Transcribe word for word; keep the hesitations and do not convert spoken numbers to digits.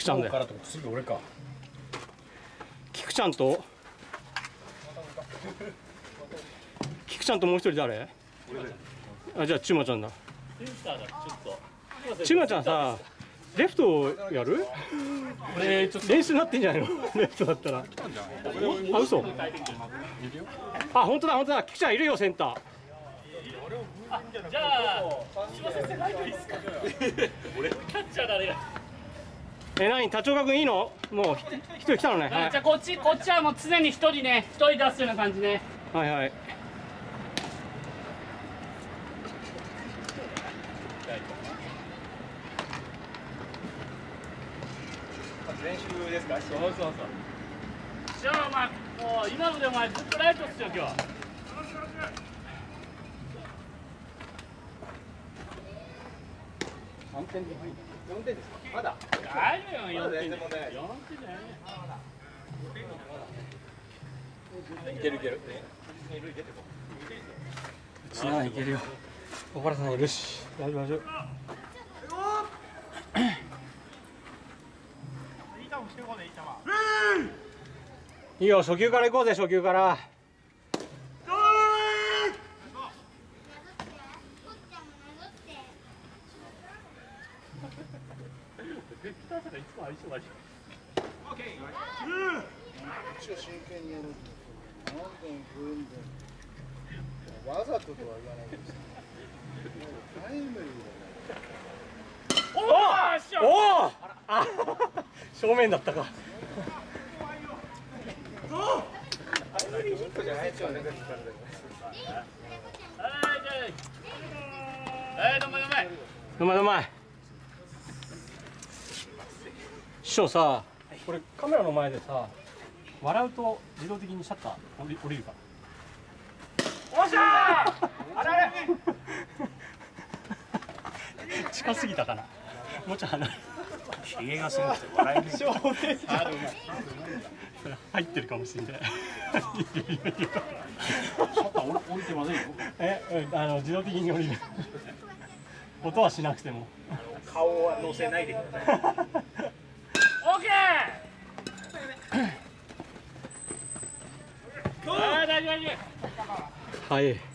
菊ちゃんだよ。 次俺か。 菊ちゃんと菊ちゃんともう一人誰？あ、じゃあちゅまちゃんだ。ちゅまちゃんさ、レフトやる？俺ちょっと練習になってんじゃないの？レフトだったら。あ、嘘。あ、本当だ本当だ。菊ちゃんいるよセンター。 じゃあ、島先生ライトいいっすか？俺キャッチャーだね。 え、何立岡君いいの？もう一人来たのね。 はい、じゃあこっちこっちはもう常に一人ね、一人出すような感じね。 はいはい。 練習ですか？ そうそうそう。じゃあお前もう今のでお前ずっとライトっすよ今日。 三点で入る。四点ですか？まだ。 大丈夫よ、四点。 まだ全然問題ない。 四点じゃない。 いけるいける。 うちならいけるよ。小原さんいるし。大丈夫大丈夫。いいよ、初球から行こうぜ、初球から。 真剣にやる。何点食うんで。わざととは言わないです。タイムリーだね。 おお。あ、正面だったか。 じゃないですよね。 はい、どんまいどんまい。 うまいうまい。師匠さ、これカメラの前でさ、笑うと自動的にシャッター降り降りるから。おっしゃー。あれ。近すぎたかな。もうちょい離れ。 ひげがすごくて笑えない。 それ入ってるかもしれない。 シャッター降りてませんよ。 え、あの自動的に降りる。音はしなくても。 顔は乗せないでください。 オッケー。はい、大丈夫大丈夫。 はい。